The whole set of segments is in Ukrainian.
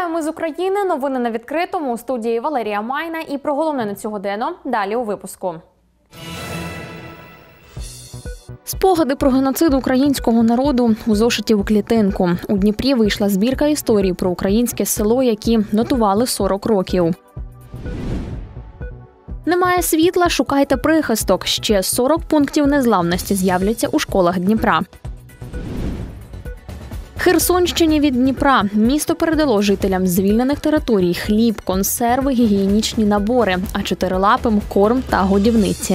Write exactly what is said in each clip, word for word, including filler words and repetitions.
Вітаю, ми з України. Новини на відкритому. У студії Валерія Майна. І про головне на цю годину далі у випуску. Спогади про геноцид українського народу у зошиті у клітинку. У Дніпрі вийшла збірка історій про українське село, які нотували сорок років. Немає світла – шукайте прихисток. Ще сорок пунктів незламності з'являться у школах Дніпра. Херсонщині від Дніпра. Місто передало жителям звільнених територій хліб, консерви, гігієнічні набори, а чотирилапим – корм та годівниці.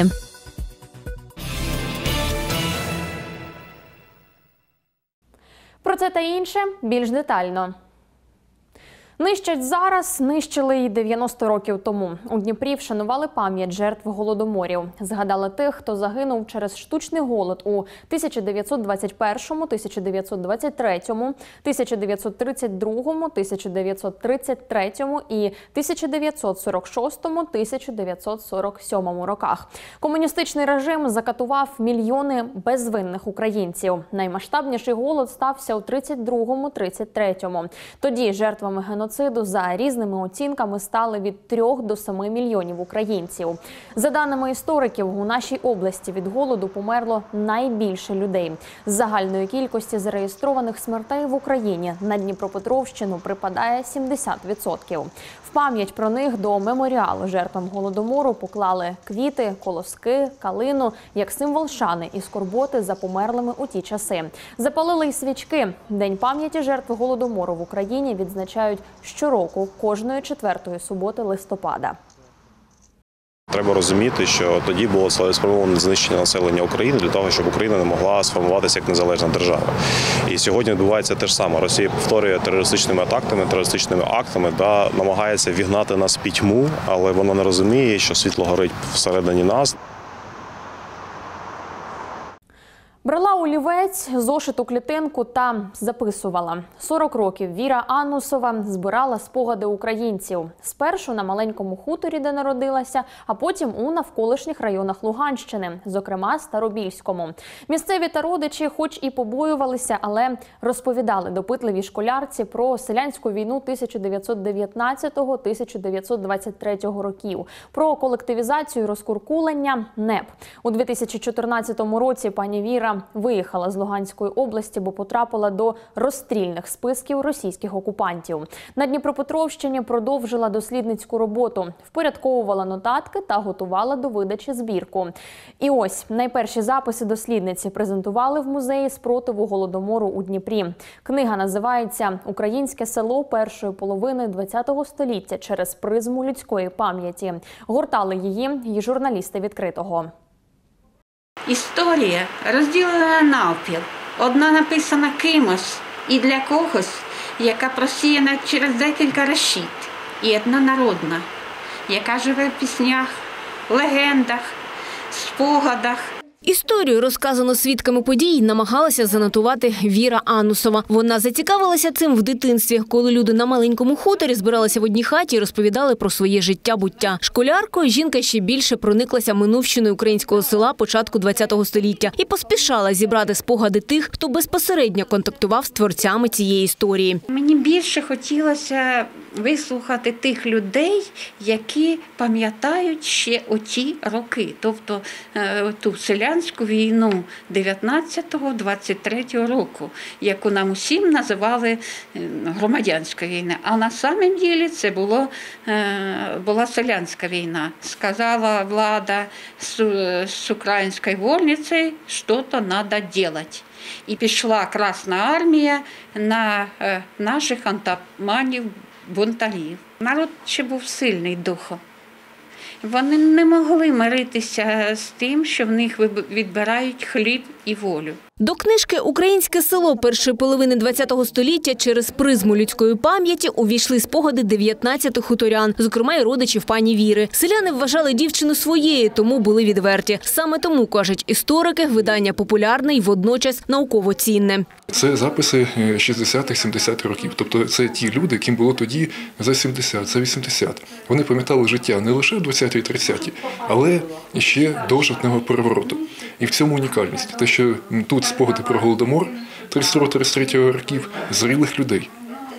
Про це та інше більш детально. Нищать зараз, нищили й дев'яносто років тому. У Дніпрі вшанували пам'ять жертв голодоморів. Згадали тих, хто загинув через штучний голод у тисяча дев'ятсот двадцять першому, тисяча дев'ятсот двадцять третьому, тисяча дев'ятсот тридцять другому, тисяча дев'ятсот тридцять третьому і тисяча дев'ятсот сорок шостому - тисяча дев'ятсот сорок сьомому роках. Комуністичний режим закатував мільйони безвинних українців. Наймасштабніший голод стався у тридцять другому - тридцять третьому. Тоді жертвами геноциду за різними оцінками стали від трьох до семи мільйонів українців. За даними істориків, у нашій області від голоду померло найбільше людей. З загальної кількості зареєстрованих смертей в Україні на Дніпропетровщину припадає сімдесят відсотків. В пам'ять про них до меморіалу жертвам голодомору поклали квіти, колоски, калину як символ шани і скорботи за померлими у ті часи. Запалили й свічки. День пам'яті жертв голодомору в Україні відзначають щороку, кожної четвертої суботи листопада. Треба розуміти, що тоді було цілеспрямоване знищення населення України для того, щоб Україна не могла сформуватися як незалежна держава. І сьогодні відбувається те ж саме. Росія повторює терористичними атаками, терористичними актами, да, намагається вігнати нас в пітьму, але вона не розуміє, що світло горить всередині нас. Брала олівець, зошит у клітинку та записувала. сорок років Віра Анусова збирала спогади українців. Спершу на маленькому хуторі, де народилася, а потім у навколишніх районах Луганщини, зокрема Старобільському. Місцеві та родичі хоч і побоювалися, але розповідали допитливій школярці про селянську війну тисяча дев'ятсот дев'ятнадцятого - тисяча дев'ятсот двадцять третього років, про колективізацію і розкуркулення НЕП. У дві тисячі чотирнадцятому році пані Віра виїхала з Луганської області, бо потрапила до розстрільних списків російських окупантів. На Дніпропетровщині продовжила дослідницьку роботу, впорядковувала нотатки та готувала до видачі збірку. І ось найперші записи дослідниці презентували в музеї спротиву голодомору у Дніпрі. Книга називається «Українське село першої половини ХХ століття через призму людської пам'яті». Гортали її й журналісти «Відкритого». Історія розділена навпіл. Одна написана кимось і для когось, яка просіяна через декілька решіт. І одна народна, яка живе в піснях, легендах, спогадах. Історію, розказану свідками подій, намагалася занотувати Віра Анусова. Вона зацікавилася цим в дитинстві, коли люди на маленькому хуторі збиралися в одній хаті і розповідали про своє життя-буття. Школяркою жінка ще більше прониклася минувщиною українського села початку ХХ століття і поспішала зібрати спогади тих, хто безпосередньо контактував з творцями цієї історії. Мені більше хотілося вислухати тих людей, які пам'ятають ще оті роки, тобто ту селянську війну дев'ятнадцятого - двадцять третього року, яку нам усім називали громадянська війна. А на самом ділі це було, була селянська війна. Сказала влада з української вольниці, що-то треба робити. І пішла Красна армія на наших атаманів, бунтарів. Народ ще був сильний духом. Вони не могли миритися з тим, що в них відбирають хліб і волю. До книжки «Українське село першої половини ХХ століття через призму людської пам'яті» увійшли спогади дев'ятнадцяти хуторян, зокрема й родичів пані Віри. Селяни вважали дівчину своєю, тому були відверті. Саме тому, кажуть історики, видання популярне і водночас науково цінне. Це записи шістдесятих - сімдесятих років. Тобто це ті люди, яким було тоді за сімдесят, за вісімдесят. Вони пам'ятали життя не лише в двадцяті - тридцяті, але ще до жовтневого перевороту. І в цьому унікальність. Те, що тут спогади про Голодомор тридцять другого - тридцять третього років зрілих людей.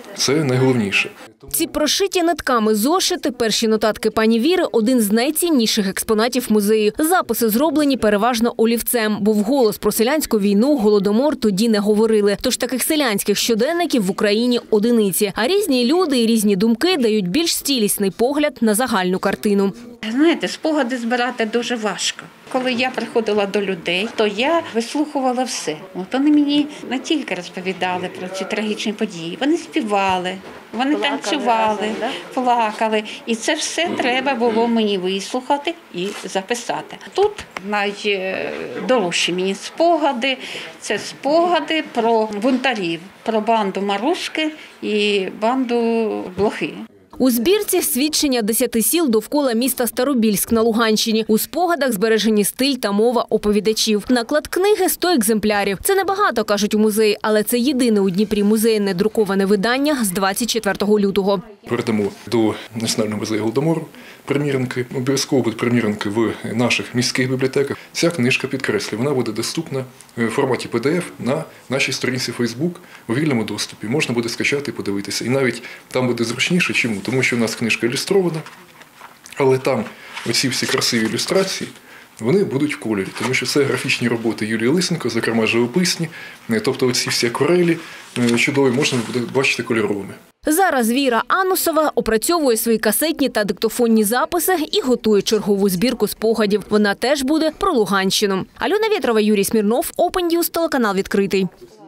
Це найголовніше. Ці прошиті нитками зошити, перші нотатки пані Віри – один з найцінніших експонатів музею. Записи зроблені переважно олівцем, бо вголос про селянську війну, голодомор тоді не говорили. Тож таких селянських щоденників в Україні одиниці. А різні люди і різні думки дають більш цілісний погляд на загальну картину. Знаєте, спогади збирати дуже важко. Коли я приходила до людей, то я вислухувала все. От вони мені не тільки розповідали про ці трагічні події, вони співали, вони плакали, танцювали, разом, да? плакали. І це все треба було мені вислухати і записати. Тут найдорожчі мені спогади – це спогади про бунтарів, про банду Марушки і банду Блохи. У збірці свідчення десяти сіл довкола міста Старобільськ на Луганщині. У спогадах збережені стиль та мова оповідачів. Наклад книги – сто екземплярів. Це небагато, кажуть у музеї, але це єдине у Дніпрі музейне друковане видання з двадцять четвертого лютого. Передамо до Національного музею Голодомору примірники. Обов'язково будуть примірники в наших міських бібліотеках. Ця книжка, підкреслюю, вона буде доступна в форматі пі ді еф на нашій сторінці Facebook у вільному доступі. Можна буде скачати і подивитися. І навіть там буде зручніше. Чому? Тому що у нас книжка ілюстрована, але там оці всі красиві ілюстрації, вони будуть в кольорі, тому що це графічні роботи Юлії Лисенко, зокрема живописні, тобто оці всі акварелі чудові можна буде бачити кольоровими. Зараз Віра Анусова опрацьовує свої касетні та диктофонні записи і готує чергову збірку спогадів. Вона теж буде про Луганщину. Альона Вєтрова, Юрій Смірнов, Open News, телеканал «Відкритий».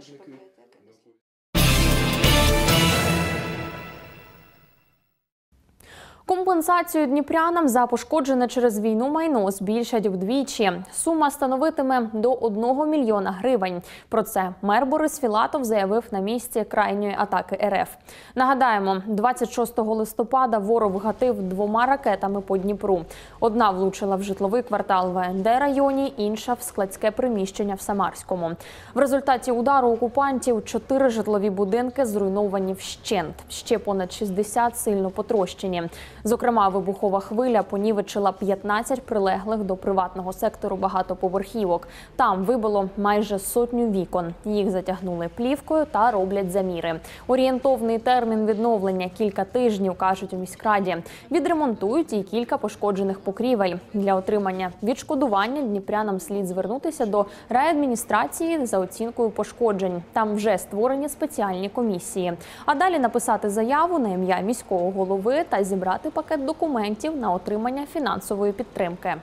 Компенсацію дніпрянам за пошкоджене через війну майно збільшать вдвічі. Сума становитиме до одного мільйона гривень. Про це мер Борис Філатов заявив на місці крайньої атаки ер еф. Нагадаємо, двадцять шостого листопада ворог вгатив двома ракетами по Дніпру. Одна влучила в житловий квартал в а ен де районі, інша – в складське приміщення в Самарському. В результаті удару окупантів чотири житлові будинки зруйновані вщент. Ще понад шістдесят сильно потрощені. Зокрема, вибухова хвиля понівечила п'ятнадцять прилеглих до приватного сектору багатоповерхівок. Там вибило майже сотню вікон. Їх затягнули плівкою та роблять заміри. Орієнтовний термін відновлення – кілька тижнів, кажуть у міськраді. Відремонтують і кілька пошкоджених покрівель. Для отримання відшкодування дніпрянам слід звернутися до райадміністрації за оцінкою пошкоджень. Там вже створені спеціальні комісії. А далі написати заяву на ім'я міського голови та зібрати пакет документів на отримання фінансової підтримки.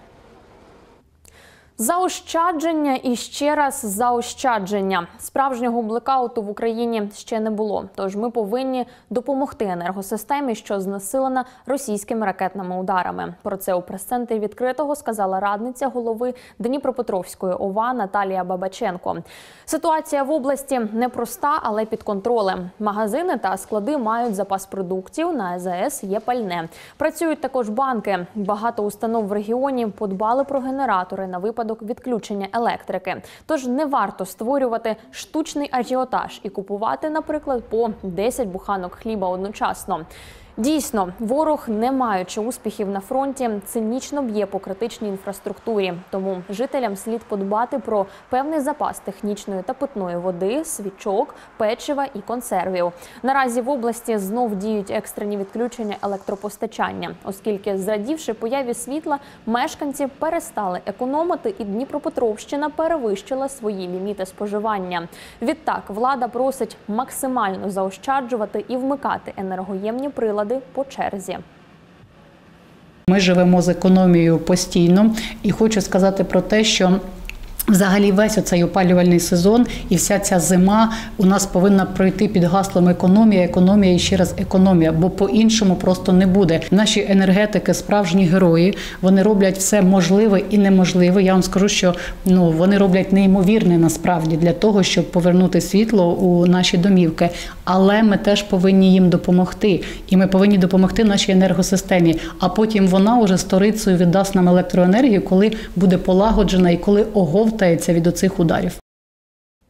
Заощадження і ще раз заощадження. Справжнього блекауту в Україні ще не було. Тож ми повинні допомогти енергосистемі, що знесилена російськими ракетними ударами. Про це у прес-центрі «Відкритого» сказала радниця голови Дніпропетровської о ва Наталія Бабаченко. Ситуація в області непроста, але під контролем. Магазини та склади мають запас продуктів, на а зе ес є пальне. Працюють також банки. Багато установ в регіоні подбали про генератори на випадок відключення електрики. Тож не варто створювати штучний ажіотаж і купувати, наприклад, по десять буханок хліба одночасно. Дійсно, ворог, не маючи успіхів на фронті, цинічно б'є по критичній інфраструктурі. Тому жителям слід подбати про певний запас технічної та питної води, свічок, печива і консервів. Наразі в області знов діють екстрені відключення електропостачання, оскільки, зрадівши появі світла, мешканці перестали економити і Дніпропетровщина перевищила свої ліміти споживання. Відтак, влада просить максимально заощаджувати і вмикати енергоємні прилади по черзі. Ми живемо з економією постійно і хочу сказати про те, що взагалі весь оцей опалювальний сезон і вся ця зима у нас повинна пройти під гаслом економія, економія і ще раз економія, бо по-іншому просто не буде. Наші енергетики – справжні герої, вони роблять все можливе і неможливе. Я вам скажу, що ну, вони роблять неймовірне насправді для того, щоб повернути світло у наші домівки. Але ми теж повинні їм допомогти. І ми повинні допомогти нашій енергосистемі. А потім вона уже сторицею віддасть нам електроенергію, коли буде полагоджена і коли оговтається від оцих ударів.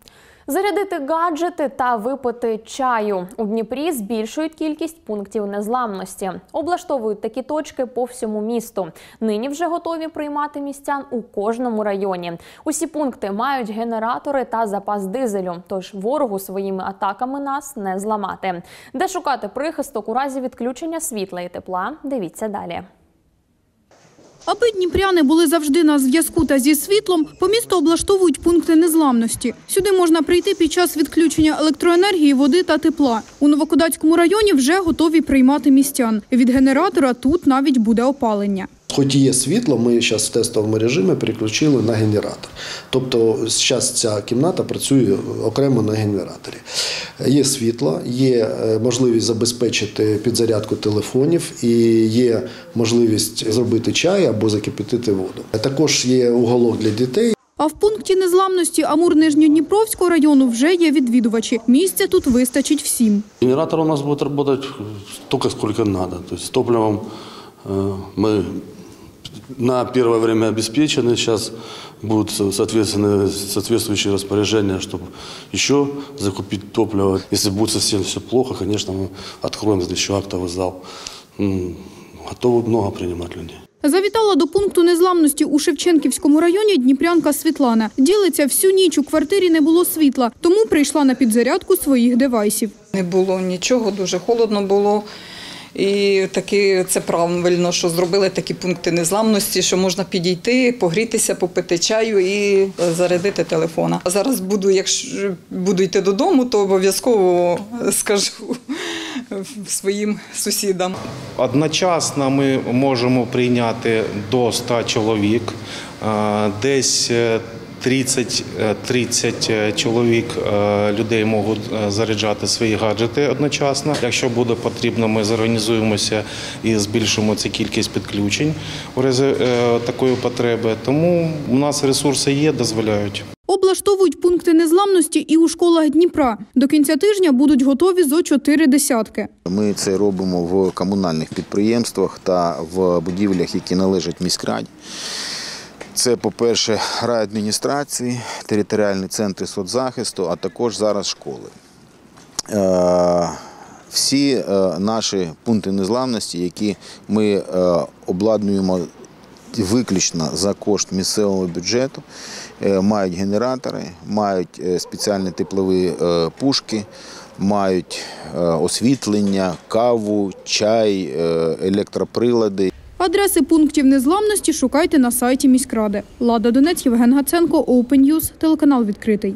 Зарядити гаджети та випити чаю. У Дніпрі збільшують кількість пунктів незламності. Облаштовують такі точки по всьому місту. Нині вже готові приймати містян у кожному районі. Усі пункти мають генератори та запас дизелю, тож ворогу своїми атаками нас не зламати. Де шукати прихисток у разі відключення світла і тепла – дивіться далі. Аби дніпряни були завжди на зв'язку та зі світлом, по місту облаштовують пункти незламності. Сюди можна прийти під час відключення електроенергії, води та тепла. У Новокодацькому районі вже готові приймати містян. Від генератора тут навіть буде опалення. Хоч і є світло, ми зараз в тестовому режимі переключили на генератор. Тобто зараз ця кімната працює окремо на генераторі. Є світло, є можливість забезпечити підзарядку телефонів і є можливість зробити чай або закипятити воду. Також є уголок для дітей. А в пункті незламності Амур-Нижньодніпровського району вже є відвідувачі. Місця тут вистачить всім. Генератор у нас буде працювати стільки, скільки треба. Тобто з топливом ми на первое время обеспечены. Сейчас будут соответственно, соответствующие распоряжения, чтобы еще закупить топливо. Если будет совсем все плохо, конечно, мы откроем еще актовый зал. Готовы много принимать людей. Завітала до пункту незламності у Шевченківському районі дніпрянка Світлана. Ділиться, всю ніч у квартирі не було світла, тому прийшла на підзарядку своїх девайсів. Не було нічого, дуже холодно було. І таки це правильно, що зробили такі пункти незламності, що можна підійти, погрітися, попити чаю і зарядити телефона. А зараз буду, якщо буду йти додому, то обов'язково скажу своїм сусідам. Одночасно ми можемо прийняти до ста чоловік, десь тридцять чоловік людей можуть заряджати свої гаджети одночасно. Якщо буде потрібно, ми зорганізуємося і збільшимо цю кількість підключень у разі такої потреби. Тому у нас ресурси є, дозволяють. Облаштовують пункти незламності і у школах Дніпра. До кінця тижня будуть готові зо чотири десятки. Ми це робимо в комунальних підприємствах та в будівлях, які належать міськраді. Це, по-перше, райадміністрації, територіальні центри соцзахисту, а також зараз школи. Всі наші пункти незламності, які ми обладнуємо виключно за кошт місцевого бюджету, мають генератори, мають спеціальні теплові пушки, мають освітлення, каву, чай, електроприлади. Адреси пунктів незламності шукайте на сайті міськради. Лада Донець, Євген Гаценко, Open News, телеканал «Відкритий».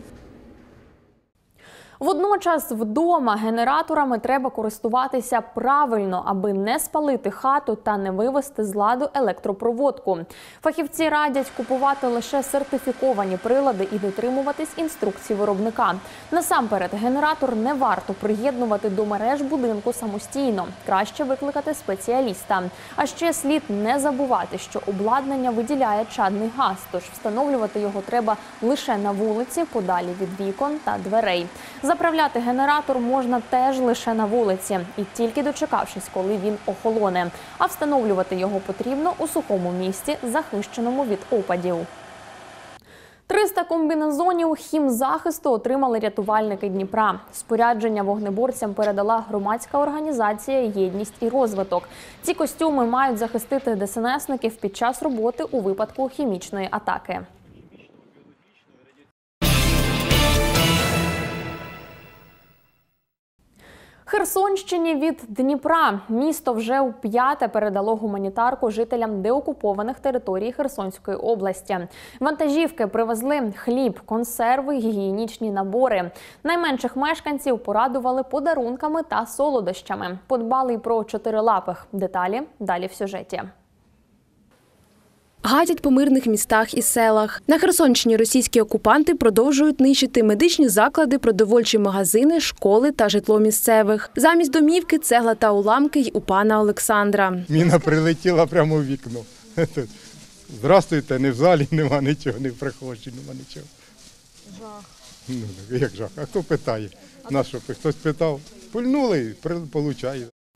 Водночас вдома генераторами треба користуватися правильно, аби не спалити хату та не вивести з ладу електропроводку. Фахівці радять купувати лише сертифіковані прилади і дотримуватись інструкцій виробника. Насамперед, генератор не варто приєднувати до мереж будинку самостійно. Краще викликати спеціаліста. А ще слід не забувати, що обладнання виділяє чадний газ, тож встановлювати його треба лише на вулиці, подалі від вікон та дверей. Заправляти генератор можна теж лише на вулиці і тільки дочекавшись, коли він охолоне. А встановлювати його потрібно у сухому місці, захищеному від опадів. триста комбінезонів хімзахисту отримали рятувальники Дніпра. Спорядження вогнеборцям передала громадська організація «Єдність і розвиток». Ці костюми мають захистити ДСНСників під час роботи у випадку хімічної атаки. Херсонщині від Дніпра. Місто вже вп'яте передало гуманітарку жителям деокупованих територій Херсонської області. Вантажівки привезли хліб, консерви, гігієнічні набори. Найменших мешканців порадували подарунками та солодощами. Подбали й про чотирилапих. Деталі далі в сюжеті. Гатять по мирних містах і селах. На Херсонщині російські окупанти продовжують нищити медичні заклади, продовольчі магазини, школи та житло місцевих. Замість домівки – цегла та уламки й у пана Олександра. Міна прилетіла прямо в вікно. Здравствуйте, не в залі, нема нічого, не в прихожій, нема нічого. Жах. Ну, як жах? А хто питає? На що? Хтось питав? Пульнули, получає.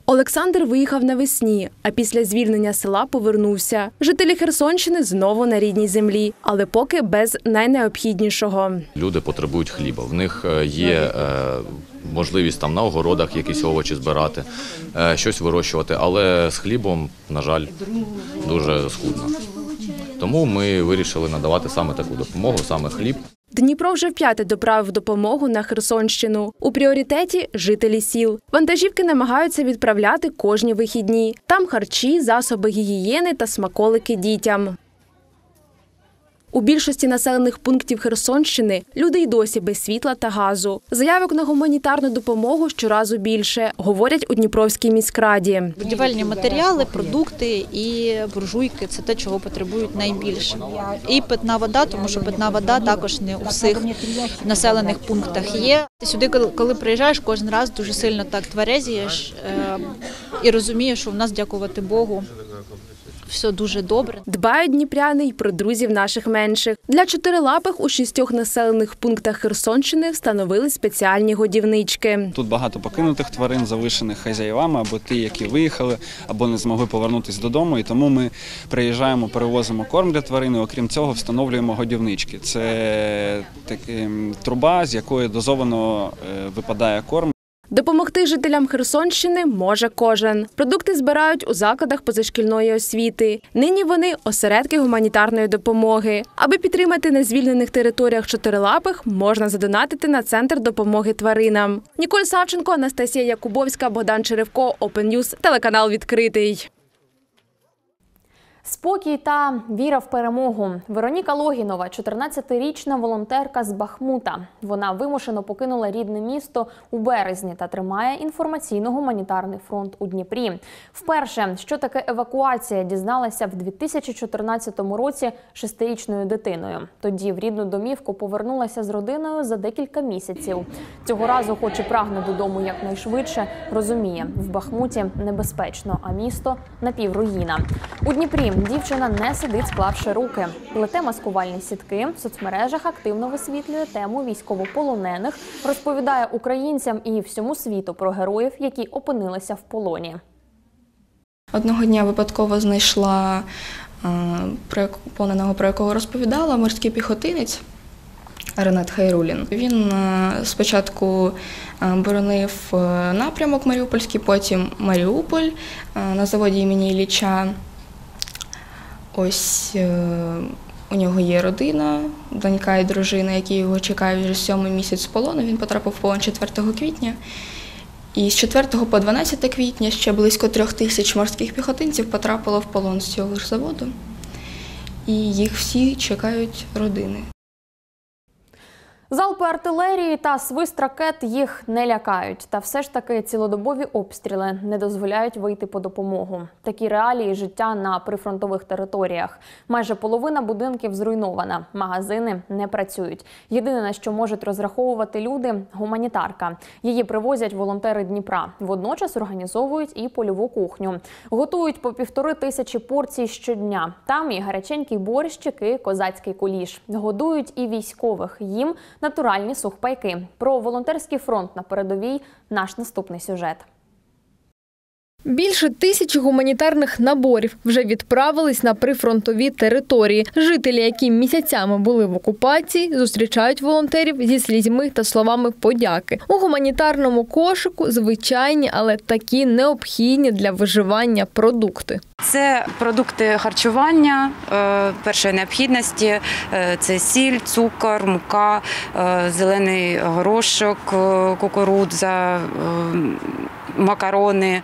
Олександр виїхав навесні, а після звільнення села повернувся. Жителі Херсонщини знову на рідній землі, але поки без найнеобхіднішого. Люди потребують хліба. В них є можливість там на огородах якісь овочі збирати, щось вирощувати, але з хлібом, на жаль, дуже скудно. Тому ми вирішили надавати саме таку допомогу, саме хліб. Дніпро вже вп'яте доправив допомогу на Херсонщину. У пріоритеті – жителі сіл. Вантажівки намагаються відправляти кожні вихідні. Там харчі, засоби гігієни та смаколики дітям. У більшості населених пунктів Херсонщини люди й досі без світла та газу. Заявок на гуманітарну допомогу щоразу більше, говорять у Дніпровській міськраді. Будівельні матеріали, продукти і буржуйки – це те, чого потребують найбільше. І питна вода, тому що питна вода також не у всіх населених пунктах є. Сюди, коли приїжджаєш, кожен раз дуже сильно так тверезієш і розумієш, що в нас, дякувати Богу, все дуже добре. Дбають дніпряни й про друзів наших менших. Для чотирилапих у шістьох населених пунктах Херсонщини встановили спеціальні годівнички. Тут багато покинутих тварин, залишених хазяївами, або ті, які виїхали, або не змогли повернутися додому. І тому ми приїжджаємо, перевозимо корм для тварин, і окрім цього встановлюємо годівнички. Це така труба, з якої дозовано випадає корм. Допомогти жителям Херсонщини може кожен. Продукти збирають у закладах позашкільної освіти. Нині вони – осередки гуманітарної допомоги. Аби підтримати на звільнених територіях чотирилапих, можна задонатити на Центр допомоги тваринам. Ніколь Савченко, Анастасія Якубовська, Богдан Черевко, Open News, телеканал «Відкритий». Спокій та віра в перемогу. Вероніка Логінова – чотирнадцятирічна волонтерка з Бахмута. Вона вимушено покинула рідне місто у березні та тримає інформаційно-гуманітарний фронт у Дніпрі. Вперше, що таке евакуація, дізналася в дві тисячі чотирнадцятому році шестирічною дитиною. Тоді в рідну домівку повернулася з родиною за декілька місяців. Цього разу, хоч і прагне додому якнайшвидше, розуміє – в Бахмуті небезпечно, а місто – напівруїна. У Дніпрі дівчина не сидить, склавши руки. Плете маскувальні сітки, в соцмережах активно висвітлює тему військовополонених, розповідає українцям і всьому світу про героїв, які опинилися в полоні. Одного дня випадково знайшла е, полоненого, про якого розповідала, морський піхотинець Ренат Хайрулін. Він е, спочатку е, боронив напрямок Маріупольський, потім Маріуполь е, на заводі імені Ілліча. Ось е, у нього є родина, донька і дружина, які його чекають вже сьомий місяць з полону. Він потрапив в полон четвертого квітня. І з четвертого по дванадцяте квітня ще близько трьох тисяч морських піхотинців потрапило в полон з цього ж заводу. І їх всі чекають родини. Залпи артилерії та свист ракет їх не лякають. Та все ж таки цілодобові обстріли не дозволяють вийти по допомогу. Такі реалії життя на прифронтових територіях. Майже половина будинків зруйнована, магазини не працюють. Єдине, на що можуть розраховувати люди – гуманітарка. Її привозять волонтери Дніпра. Водночас організовують і польову кухню. Готують по півтори тисячі порцій щодня. Там і гаряченький борщик, і козацький куліш. Годують і військових. Їм – натуральні сухпайки. Про волонтерський фронт на передовій – наш наступний сюжет. Більше тисячі гуманітарних наборів вже відправились на прифронтові території. Жителі, які місяцями були в окупації, зустрічають волонтерів зі слізьми та словами подяки. У гуманітарному кошику звичайні, але такі необхідні для виживання продукти. Це продукти харчування першої необхідності. Це сіль, цукор, мука, зелений горошок, кукурудза, макарони,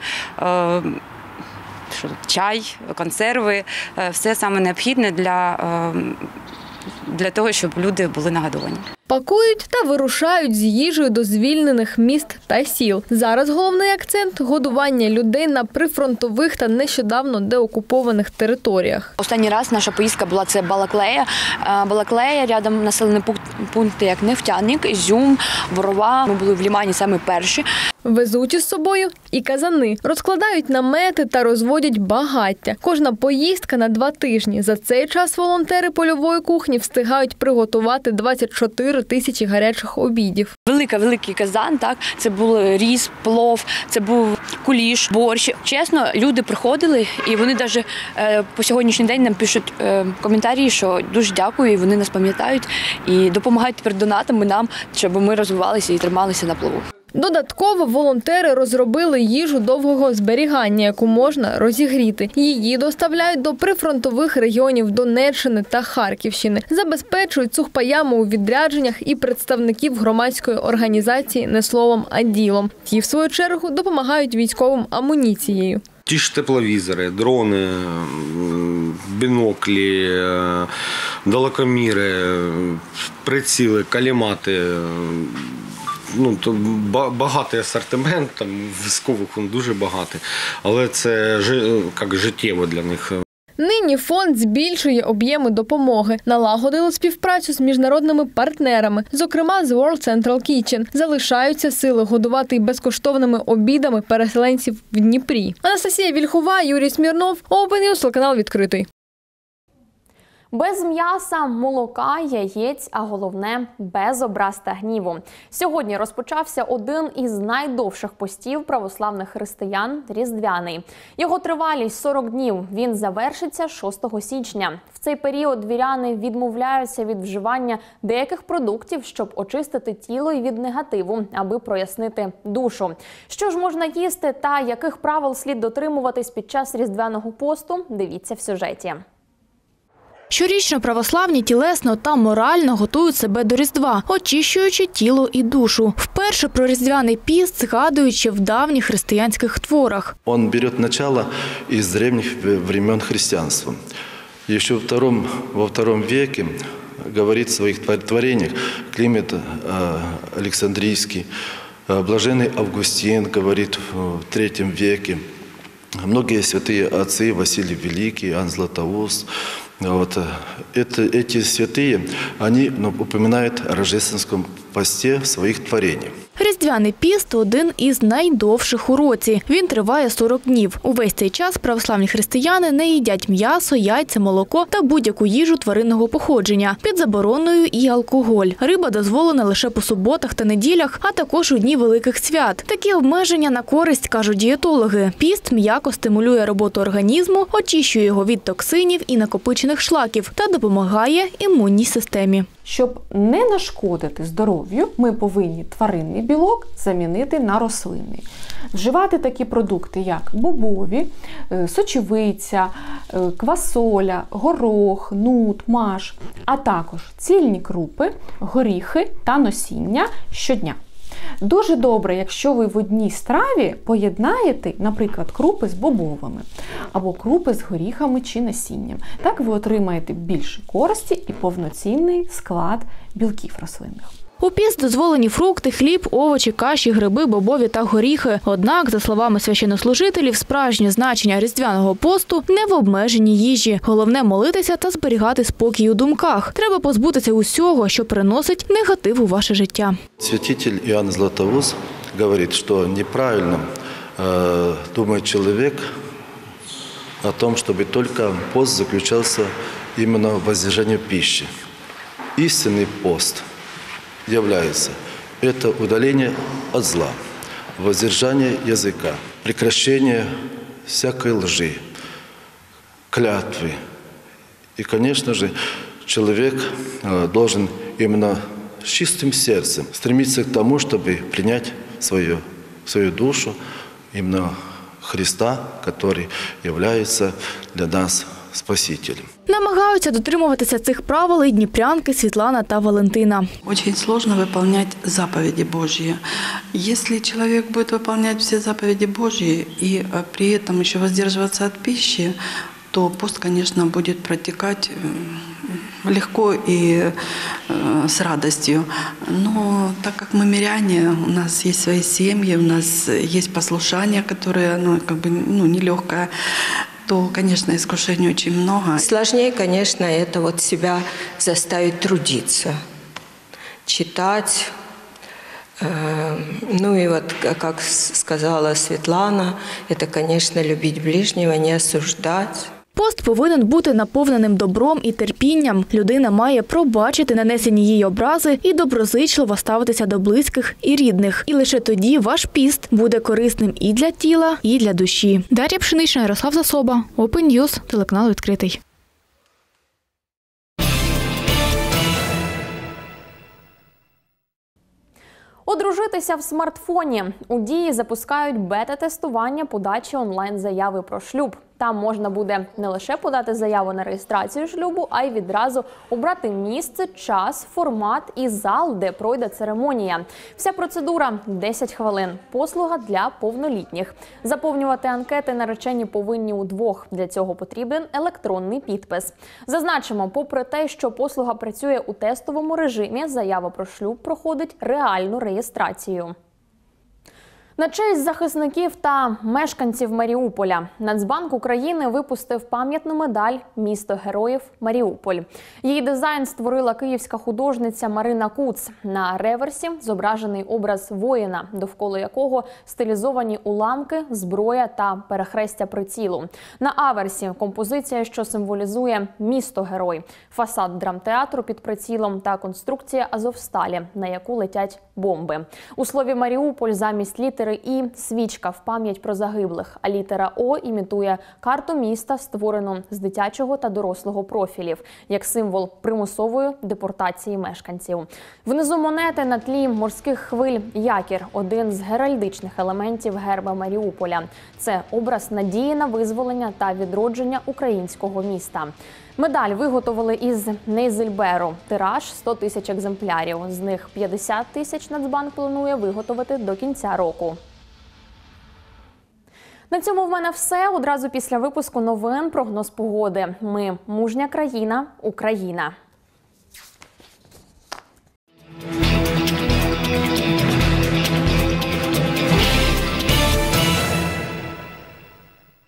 чай, консерви. Все саме необхідне для, для того, щоб люди були нагодовані. Пакують та вирушають з їжею до звільнених міст та сіл. Зараз головний акцент – годування людей на прифронтових та нещодавно деокупованих територіях. Останній раз наша поїздка була – це Балаклея. Балаклея, рядом населені пункти, як Нефтяник, Ізюм, Ворова. Ми були в Лімані саме перші. Везуть із собою і казани, розкладають намети та розводять багаття. Кожна поїздка на два тижні. За цей час волонтери польової кухні встигають приготувати двадцять чотири тисячі гарячих обідів. Велика-великий казан, так, це був рис, плов, це був куліш, борщ. Чесно, люди приходили і вони навіть е, по сьогоднішній день нам пишуть е, коментарі, що дуже дякую, і вони нас пам'ятають і допомагають тепер донатами нам, щоб ми розвивалися і трималися на плаву. Додатково волонтери розробили їжу довгого зберігання, яку можна розігріти. Її доставляють до прифронтових регіонів Донеччини та Харківщини. Забезпечують сухпаями у відрядженнях і представників громадської організації «Не словом, а ділом». Ті, в свою чергу, допомагають військовим амуніцією. Ті ж тепловізори, дрони, біноклі, далекоміри, приціли, калімати. Ну, то багатий асортимент, там військових він дуже багатий, але це як життєво для них. Нині фонд збільшує об'єми допомоги, налагодили співпрацю з міжнародними партнерами, зокрема з World Central Kitchen. Залишаються сили годувати безкоштовними обідами переселенців в Дніпрі. Анастасія Вільхова, Юрій Смірнов, Open News, телеканал «Відкритий». Без м'яса, молока, яєць, а головне – без образ та гніву. Сьогодні розпочався один із найдовших постів православних християн – Різдвяний. Його тривалість – сорок днів. Він завершиться шостого січня. В цей період віряни відмовляються від вживання деяких продуктів, щоб очистити тіло і від негативу, аби прояснити душу. Що ж можна їсти та яких правил слід дотримуватись під час Різдвяного посту – дивіться в сюжеті. Щорічно православні тілесно та морально готують себе до Різдва, очищуючи тіло і душу. Вперше про Різдвяний піст згадують ще в давніх християнських творах. Он берет начало из древних времен христианства. Еще во втором, во втором веке говорит в своих творениях Климент Александрийский, блаженный Августин говорит в третьем веке, многие святые отцы, Василий Великий, Иоанн Златоуст. Вот. Это, эти святые, они ну, упоминают о рождественском посте в своїх творениях. Різдвяний піст – один із найдовших у році. Він триває сорок днів. Увесь цей час православні християни не їдять м'ясо, яйця, молоко та будь-яку їжу тваринного походження. Під забороною і алкоголь. Риба дозволена лише по суботах та неділях, а також у дні великих свят. Такі обмеження на користь, кажуть дієтологи. Піст м'яко стимулює роботу організму, очищує його від токсинів і накопичених шлаків та допомагає імунній системі. Щоб не нашкодити здоров'ю, ми повинні тваринний білок замінити на рослинний. Вживати такі продукти, як бобові, сочевиця, квасоля, горох, нут, маш, а також цільні крупи, горіхи та насіння щодня. Дуже добре, якщо ви в одній страві поєднаєте, наприклад, крупи з бобовими або крупи з горіхами чи насінням. Так ви отримаєте більше користі і повноцінний склад білків рослинних. У піст дозволені фрукти, хліб, овочі, каші, гриби, бобові та горіхи. Однак, за словами священнослужителів, справжнє значення Різдвяного посту не в обмеженні їжі. Головне – молитися та зберігати спокій у думках. Треба позбутися усього, що приносить негатив у ваше життя. Святитель Иоанн Златоуст говорит, что неправильно э, думает человек о том, чтобы только пост заключался именно в воздержании пищи. Истинный пост является это удаление от зла, воздержание языка, прекращение всякой лжи, клятвы. И, конечно же, человек должен именно с чистым сердцем стремиться к тому, чтобы принять свою, свою душу, именно Христа, который является для нас Спасителем. Намагаються дотримуватися цих правил і дніпрянки Світлана та Валентина. Очень сложно выполнять заповеди Божьи. Если человек будет выполнять все заповеди Божьи и при этом еще воздерживаться от пищи, то пост, конечно, будет протекать легко и с радостью. Но так как мы миряне, у нас есть свои семьи, у нас есть послушание, которое ну, как бы, ну, нелегкое, то, конечно, искушений очень много. Сложнее, конечно, это вот себя заставить трудиться, читать, Ну и вот, как сказала Светлана, это, конечно, любить ближнего, не осуждать. Пост повинен бути наповненим добром і терпінням. Людина має пробачити нанесені їй образи і доброзичливо ставитися до близьких і рідних. І лише тоді ваш піст буде корисним і для тіла, і для душі. Дар'я Пшенична, Ярослав Засоба, Open News, телеканал «Відкритий». Одружитися в смартфоні. У Дії запускають бета-тестування подачі онлайн-заяви про шлюб. Там можна буде не лише подати заяву на реєстрацію шлюбу, а й відразу обрати місце, час, формат і зал, де пройде церемонія. Вся процедура – десять хвилин. Послуга для повнолітніх. Заповнювати анкети наречені повинні удвох. Для цього потрібен електронний підпис. Зазначимо, попри те, що послуга працює у тестовому режимі, заява про шлюб проходить реальну реєстрацію. На честь захисників та мешканців Маріуполя Нацбанк України випустив пам'ятну медаль «Місто героїв Маріуполь». Її дизайн створила київська художниця Марина Куц. На реверсі зображений образ воїна, довкола якого стилізовані уламки, зброя та перехрестя прицілу. На аверсі – композиція, що символізує місто-герой, фасад драмтеатру під прицілом та конструкція Азовсталі, на яку летять бомби. У слові «Маріуполь» замість літери «І» – свічка в пам'ять про загиблих, а літера «О» імітує карту міста, створену з дитячого та дорослого профілів, як символ примусової депортації мешканців. Внизу монети на тлі морських хвиль якір – один з геральдичних елементів герба Маріуполя. Це образ надії на визволення та відродження українського міста. Медаль виготовили із Нейзельберу. Тираж – сто тисяч екземплярів. З них п'ятдесят тисяч Нацбанк планує виготовити до кінця року. На цьому в мене все. Одразу після випуску новин прогноз погоди. Ми – мужня країна, Україна.